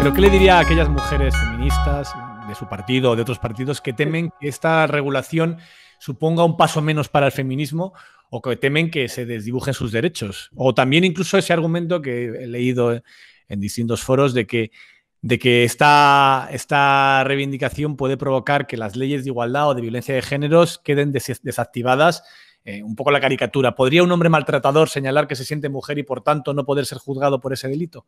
Pero ¿qué le diría a aquellas mujeres feministas de su partido o de otros partidos que temen que esta regulación suponga un paso menos para el feminismo o que temen que se desdibujen sus derechos? O también incluso ese argumento que he leído en distintos foros de que esta reivindicación puede provocar que las leyes de igualdad o de violencia de géneros queden desactivadas. Un poco la caricatura. ¿Podría un hombre maltratador señalar que se siente mujer y por tanto no poder ser juzgado por ese delito?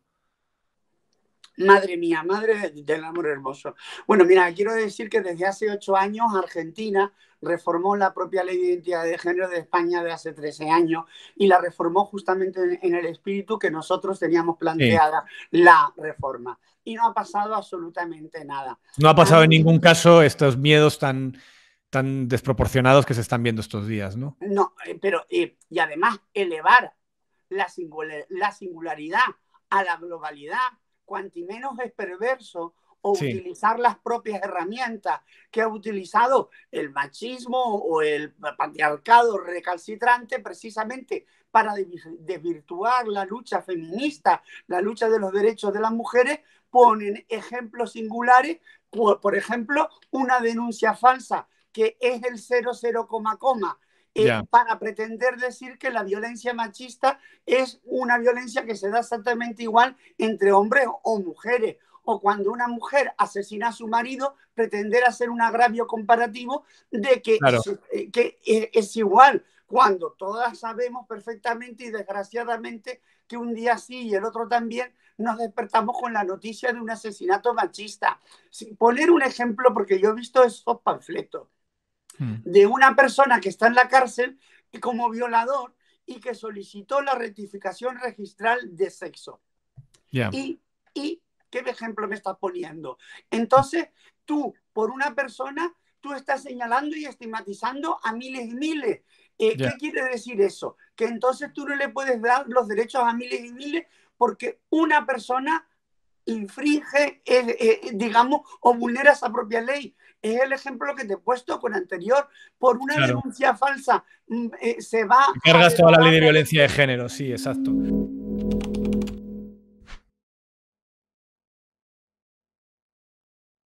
Madre mía, madre del amor hermoso. Bueno, mira, quiero decir que desde hace 8 años Argentina reformó la propia ley de identidad de género de España de hace 13 años y la reformó justamente en el espíritu que nosotros teníamos planteada la reforma. Y no ha pasado absolutamente nada. No ha pasado en ningún caso estos miedos tan desproporcionados que se están viendo estos días, ¿no? No, pero y además elevar la singularidad a la globalidad, cuanti menos es perverso, o utilizar las propias herramientas que ha utilizado el machismo o el patriarcado recalcitrante precisamente para desvirtuar la lucha feminista, la lucha de los derechos de las mujeres, ponen ejemplos singulares, por ejemplo, una denuncia falsa que es el 00, para pretender decir que la violencia machista es una violencia que se da exactamente igual entre hombres o mujeres. O cuando una mujer asesina a su marido, pretender hacer un agravio comparativo de que, que es igual, cuando todas sabemos perfectamente y desgraciadamente que un día sí y el otro también nos despertamos con la noticia de un asesinato machista. Poner un ejemplo, porque yo he visto esos panfletos de una persona que está en la cárcel como violador y que solicitó la rectificación registral de sexo. ¿Y qué ejemplo me estás poniendo? Entonces, tú, por una persona, tú estás señalando y estigmatizando a miles y miles. ¿Qué quiere decir eso? Que entonces tú no le puedes dar los derechos a miles y miles porque una persona infringe, digamos, o vulnera esa propia ley. Es el ejemplo que te he puesto con anterior. Por una denuncia falsa se va... Cargas toda la ley de violencia de género, sí, exacto.